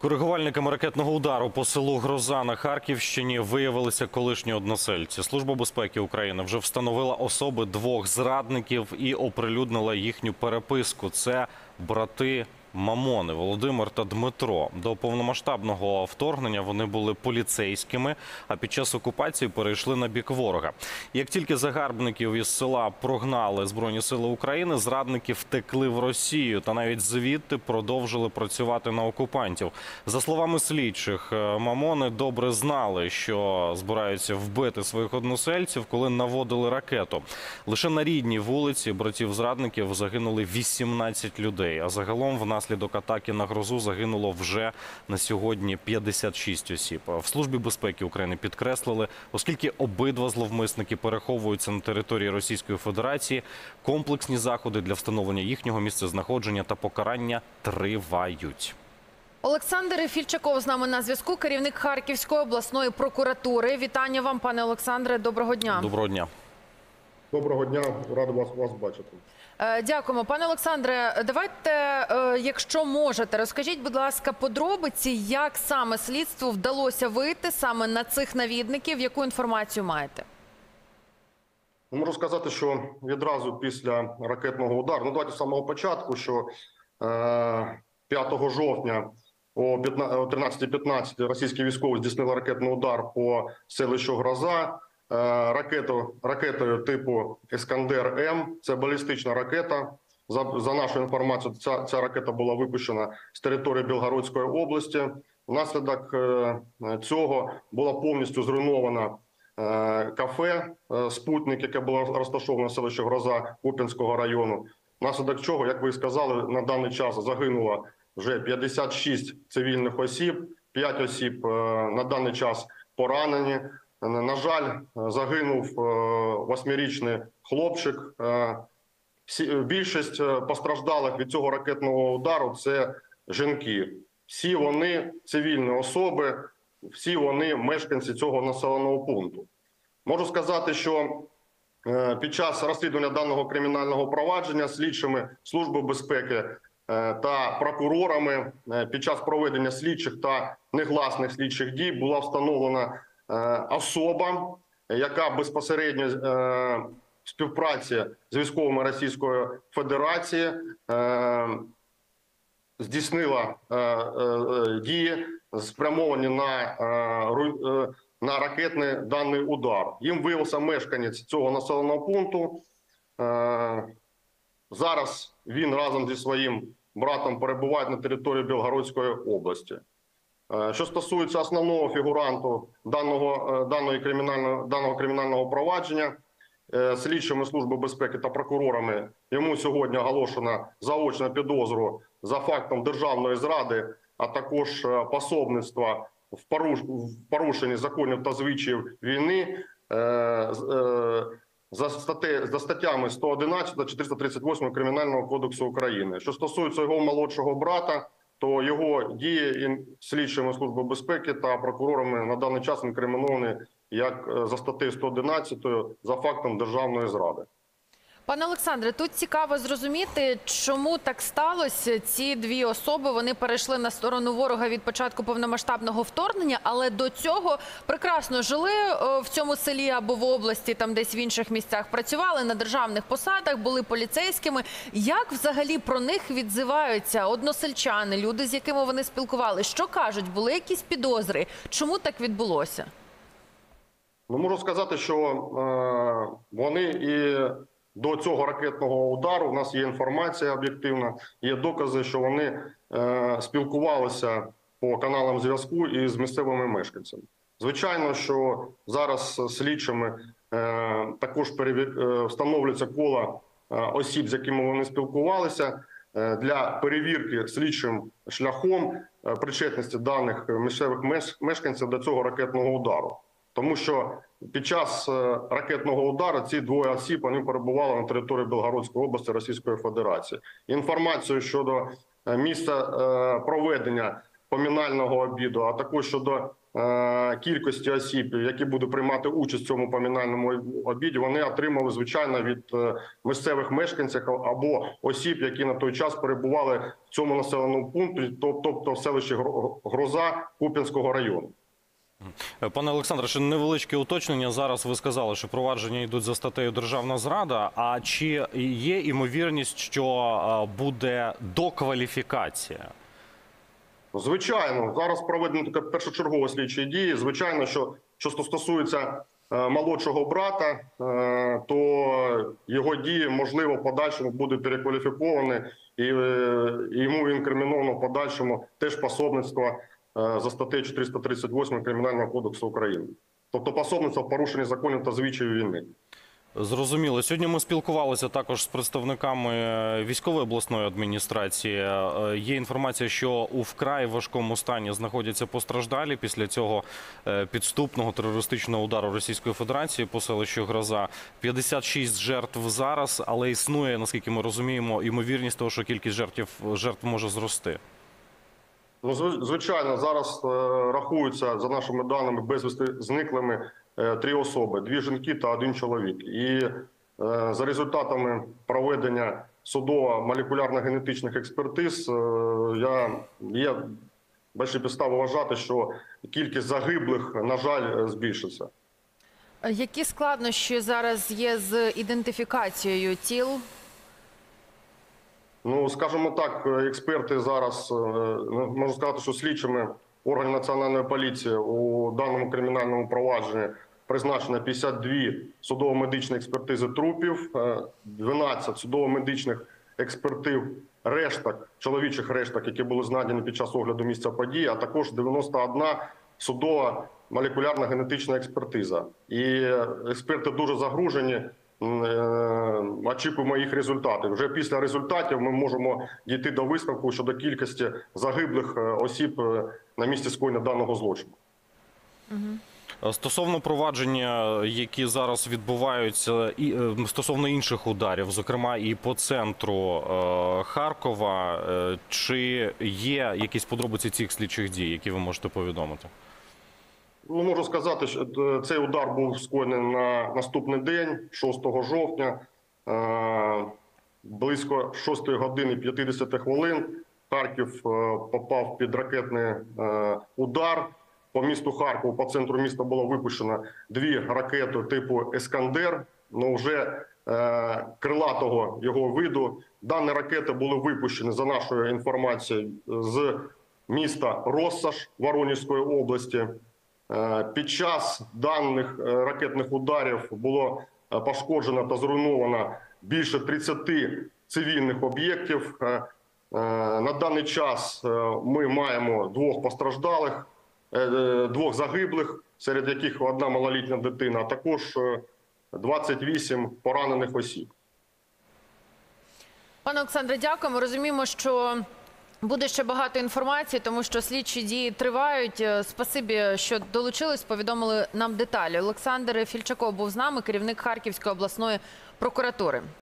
Коригувальниками ракетного удару по селу Гроза на Харківщині виявилися колишні односельці. Служба безпеки України вже встановила особи двох зрадників і оприлюднила їхню переписку. Це брати Мамони Володимир та Дмитро. До повномасштабного вторгнення вони були поліцейськими, а під час окупації перейшли на бік ворога. Як тільки загарбників із села прогнали Збройні сили України, зрадники втекли в Росію та навіть звідти продовжили працювати на окупантів. За словами слідчих, Мамони добре знали, що збираються вбити своїх односельців, коли наводили ракету. Лише на рідній вулиці братів-зрадників загинули 18 людей, а загалом внаслідок атаки на Грозу загинуло вже на сьогодні 56 осіб. В Службі безпеки України підкреслили, оскільки обидва зловмисники переховуються на території Російської Федерації, комплексні заходи для встановлення їхнього місцезнаходження та покарання тривають. Олександр Фільчаков з нами на зв'язку, керівник Харківської обласної прокуратури. Вітання вам, пане Олександре, доброго дня. Доброго дня. Доброго дня, радий вас бачити. Дякуємо. Пане Олександре, давайте, якщо можете, розкажіть, будь ласка, подробиці, як саме слідству вдалося вийти саме на цих навідників, яку інформацію маєте? Можу сказати, що відразу після ракетного удару, давайте з самого початку, що 5 жовтня о 13:15 російські військові здійснили ракетний удар по селищу Гроза. Ракетою типу «Іскандер-М». Це балістична ракета. За нашою інформацією, ця ракета була випущена з території Білгородської області. Внаслідок цього була повністю зруйнована кафе «Спутник», яке було розташоване в селищі Гроза Куп'янського району. Внаслідок чого, як ви сказали, на даний час загинуло вже 56 цивільних осіб, 5 осіб на даний час поранені. На жаль, загинув 8-річний хлопчик. Більшість постраждалих від цього ракетного удару – це жінки. Всі вони цивільні особи, всі вони мешканці цього населеного пункту. Можу сказати, що під час розслідування даного кримінального провадження слідчими Служби безпеки та прокурорами під час проведення слідчих та негласних слідчих дій була встановлена особа, яка безпосередньо в співпраці з військовими Російської Федерації здійснила дії, спрямовані на ракетний даний удар. Їм виявився мешканець цього населеного пункту. Зараз він разом зі своїм братом перебуває на території Білгородської області. Що стосується основного фігуранту даного кримінального провадження, слідчими Служби безпеки та прокурорами йому сьогодні оголошено заочну підозру за фактом державної зради, а також пособництва в порушенні законів та звичаїв війни за статтями 111 та 438 Кримінального кодексу України. Що стосується його молодшого брата, то його дії слідчими Служби безпеки та прокурорами на даний час інкриміновані як за статтею 111 за фактом державної зради. Пане Олександре, тут цікаво зрозуміти, чому так сталося. Ці дві особи, вони перейшли на сторону ворога від початку повномасштабного вторгнення, але до цього прекрасно жили в цьому селі або в області, там десь в інших місцях, працювали на державних посадах, були поліцейськими. Як взагалі про них відзиваються односельчани, люди, з якими вони спілкувалися? Що кажуть? Були якісь підозри? Чому так відбулося? Можу сказати, що вони і до цього ракетного удару, у нас є інформація об'єктивна, є докази, що вони спілкувалися по каналам зв'язку із місцевими мешканцями. Звичайно, що зараз слідчими також встановлюється коло осіб, з якими вони спілкувалися, для перевірки слідчим шляхом причетності даних місцевих мешканців до цього ракетного удару. Тому що під час ракетного удару ці двоє осіб вони перебували на території Білгородської області Російської Федерації. Інформацію щодо місця проведення поминального обіду, а також щодо кількості осіб, які будуть приймати участь в цьому поминальному обіді, вони отримали, звичайно, від місцевих мешканців або осіб, які на той час перебували в цьому населеному пункті, тобто в селищі Гроза Куп'янського району. Пане Олександре, ще невеличке уточнення. Зараз ви сказали, що провадження йдуть за статтею «Державна зрада». А чи є ймовірність, що буде докваліфікація? Звичайно, зараз проведені такі першочергові слідчі дії. Звичайно, що стосується молодшого брата, то його дії, можливо, в подальшому будуть перекваліфіковані, і йому інкриміновано в подальшому теж пособництво за статтею 438 Кримінального кодексу України. Тобто пособництво в порушенні законів та звичаїв війни. Зрозуміло. Сьогодні ми спілкувалися також з представниками військової обласної адміністрації. Є інформація, що у вкрай важкому стані знаходяться постраждалі після цього підступного терористичного удару Російської Федерації по селищу Гроза. 56 жертв зараз, але існує, наскільки ми розуміємо, ймовірність того, що кількість жертв може зрости. Ну, звичайно, зараз рахуються, за нашими даними, безвісти зниклими 3 особи, 2 жінки та 1 чоловік. І за результатами проведення судово-молекулярно-генетичних експертиз є великі підстави вважати, що кількість загиблих, на жаль, збільшиться. Які складнощі зараз є з ідентифікацією тіл? Ну, скажімо так, експерти зараз, можу сказати, що слідчими органів Національної поліції у даному кримінальному провадженні призначено 52 судово-медичні експертизи трупів, 12 судово-медичних експертив решток, чоловічих решток, які були знайдені під час огляду місця події, а також 91 судова молекулярно-генетична експертиза. І експерти дуже загружені. Очікуємо їх результатів. Вже після результатів ми можемо дійти до висновку щодо кількості загиблих осіб на місці скоєння даного злочину. Стосовно провадження, які зараз відбуваються, стосовно інших ударів, зокрема і по центру Харкова, чи є якісь подробиці цих слідчих дій, які ви можете повідомити? Ну, можу сказати, що цей удар був скоєний на наступний день, 6 жовтня, близько 6 години 50 хвилин. Харків попав під ракетний удар. По місту Харкову, по центру міста було випущено 2 ракети типу «Ескандер», але вже крилатого його виду. Дані ракети були випущені, за нашою інформацією, з міста Россаш Воронезької області. Під час даних ракетних ударів було пошкоджено та зруйновано більше 30 цивільних об'єктів. На даний час ми маємо 2 постраждалих, 2 загиблих, серед яких 1 малолітня дитина, а також 28 поранених осіб. Пане Олександре, дякуємо. Розуміємо, що буде ще багато інформації, тому що слідчі дії тривають. Спасибі, що долучились, повідомили нам деталі. Олександр Фільчаков був з нами, керівник Харківської обласної прокуратури.